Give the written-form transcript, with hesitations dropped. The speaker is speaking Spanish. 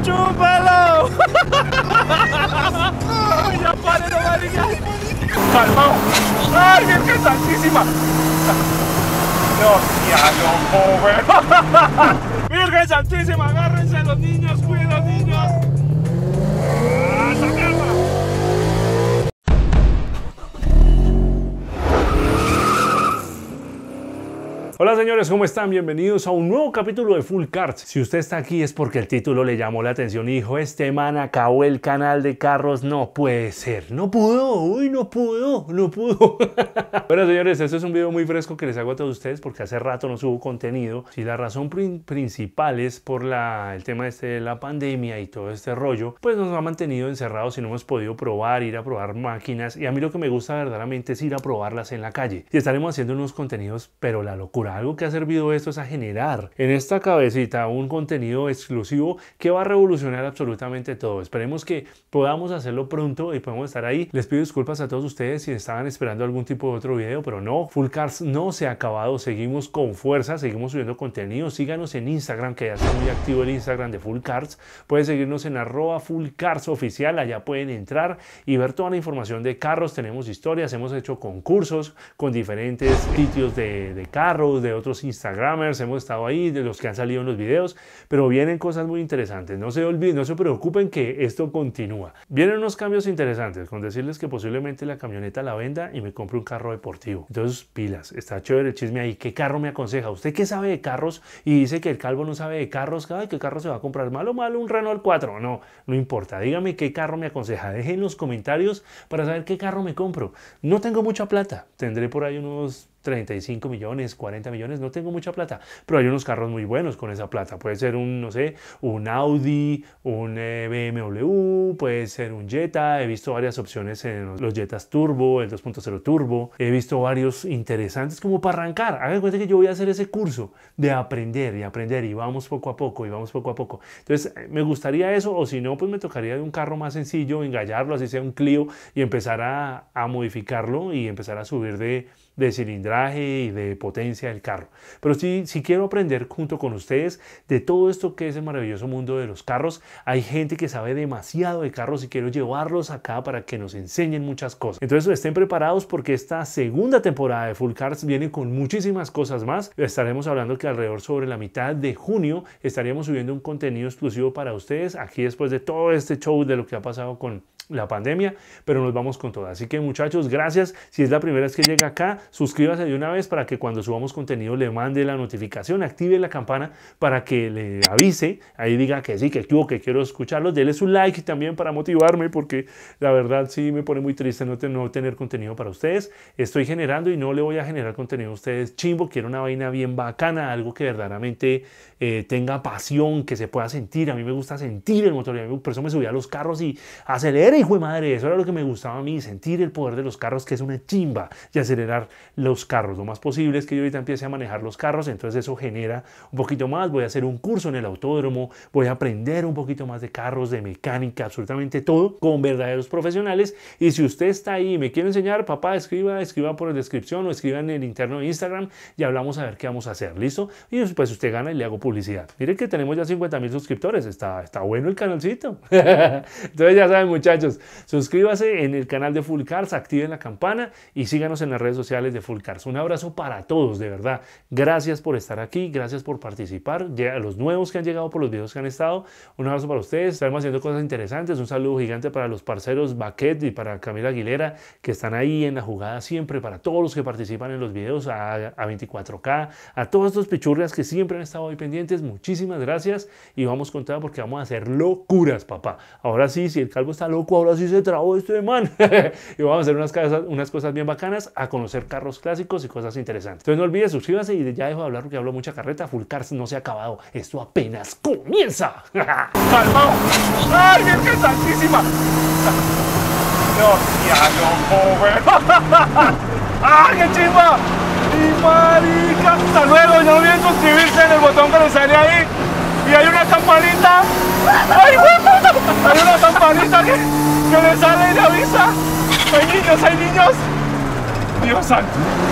¡Chúpalo! ¡Ya pare, no, marica! ¡Calmao! ¡Ay, Virgen Santísima! ¡No, ya no, pobre! ¡Virgen Santísima, agárrense a los niños! ¡Cuiden a los niños! ¡Ah, esa mierda! Hola señores, ¿cómo están? Bienvenidos a un nuevo capítulo de Full Cars. Si usted está aquí es porque el título le llamó la atención y dijo, este man acabó el canal de carros, no puede ser, no pudo, uy, no pudo. Bueno señores, este es un video muy fresco que les hago a todos ustedes porque hace rato no subo contenido. Si la razón principal es por el tema de la pandemia y todo este rollo, pues nos ha mantenido encerrados y no hemos podido probar, ir a probar máquinas, y a mí lo que me gusta verdaderamente es ir a probarlas en la calle. Y estaremos haciendo unos contenidos, pero la locura. Algo que ha servido esto es a generar en esta cabecita un contenido exclusivo que va a revolucionar absolutamente todo. Esperemos que podamos hacerlo pronto y podamos estar ahí. Les pido disculpas a todos ustedes si estaban esperando algún tipo de otro video, pero no, Full Cars no se ha acabado. Seguimos con fuerza, seguimos subiendo contenido. Síganos en Instagram, que ya está muy activo el Instagram de Full Cars. Pueden seguirnos en @FullCarsOficial. Allá pueden entrar y ver toda la información de carros. Tenemos historias, hemos hecho concursos con diferentes sitios de carros, de otros instagramers, hemos estado ahí, de los que han salido en los videos, pero vienen cosas muy interesantes. No se olviden, no se preocupen que esto continúa. Vienen unos cambios interesantes, con decirles que posiblemente la camioneta la venda y me compre un carro deportivo. Entonces, pilas, está chévere el chisme ahí. ¿Qué carro me aconseja? ¿Usted qué sabe de carros? Y dice que el calvo no sabe de carros. Ay, ¿qué carro se va a comprar? ¿Malo, un Renault 4? No importa. Dígame qué carro me aconseja. Dejen en los comentarios para saber qué carro me compro. No tengo mucha plata. Tendré por ahí unos 35 millones, 40 millones, no tengo mucha plata, pero hay unos carros muy buenos con esa plata. Puede ser no sé, un Audi, un BMW, puede ser un Jetta. He visto varias opciones en los Jettas Turbo, el 2.0 Turbo. He visto varios interesantes como para arrancar. Hagan cuenta que yo voy a hacer ese curso de aprender y vamos poco a poco, Entonces, me gustaría eso, o si no, pues me tocaría de un carro más sencillo, engallarlo, así sea un Clio, y empezar a modificarlo y empezar a subir de cilindraje y de potencia del carro. Pero sí quiero aprender junto con ustedes de todo esto que es el maravilloso mundo de los carros. Hay gente que sabe demasiado de carros y quiero llevarlos acá para que nos enseñen muchas cosas. Entonces estén preparados porque esta segunda temporada de Full Cars viene con muchísimas cosas más. Estaremos hablando que alrededor sobre la mitad de junio estaríamos subiendo un contenido exclusivo para ustedes aquí después de todo este show de lo que ha pasado con la pandemia, pero nos vamos con todo. Así que muchachos, gracias. Si es la primera vez que llega acá, suscríbase de una vez para que cuando subamos contenido le mande la notificación, active la campana para que le avise, ahí diga que sí, que quiero escucharlos. Dele su like también para motivarme, porque la verdad sí me pone muy triste no tener contenido para ustedes. Estoy generando y no le voy a generar contenido a ustedes chimbo. Quiero una vaina bien bacana, algo que verdaderamente tenga pasión, que se pueda sentir. A mí me gusta sentir el motor, por eso me subí a los carros y aceleré, hijo de madre. Eso era lo que me gustaba a mí, sentir el poder de los carros, que es una chimba, y acelerar los carros. Lo más posible es que yo ahorita empiece a manejar los carros, entonces eso genera un poquito más. Voy a hacer un curso en el autódromo, voy a aprender un poquito más de carros, de mecánica, absolutamente todo, con verdaderos profesionales. Y si usted está ahí y me quiere enseñar, papá, escriba por la descripción o escriba en el interno de Instagram y hablamos a ver qué vamos a hacer, ¿listo? Y después usted gana y le hago publicidad. Miren que tenemos ya 50,000 suscriptores, está bueno el canalcito. Entonces ya saben, muchachos, suscríbase en el canal de Full Cars, activen la campana y síganos en las redes sociales de Full Cars. Un abrazo para todos, de verdad. Gracias por estar aquí, gracias por participar. A los nuevos que han llegado por los videos que han estado, un abrazo para ustedes. Estamos haciendo cosas interesantes. Un saludo gigante para los parceros Baquet y para Camila Aguilera, que están ahí en la jugada siempre, para todos los que participan en los videos, a 24K, a todos estos pichurrias que siempre han estado ahí pendientes. Muchísimas gracias y vamos con todo porque vamos a hacer locuras, papá. Ahora sí, si el calvo está loco, ahora sí se trabó este man. Y vamos a hacer unas cosas bien bacanas, a conocer carros clásicos y cosas interesantes. Entonces no olvides, suscríbase y ya dejo de hablar porque hablo mucha carreta. Full Cars no se ha acabado, esto apenas comienza. ¡Calmao! ¡Ay, Virgen Santísima! No, ya no, pobre. ¡Ay, qué chimba! ¡Y marica! Hasta luego, no olviden suscribirse en el botón que les sale ahí. Y hay una campanita. ¡Ay, huevo! Hay una campanita que le sale y le avisa. Hay niños, Dios santo.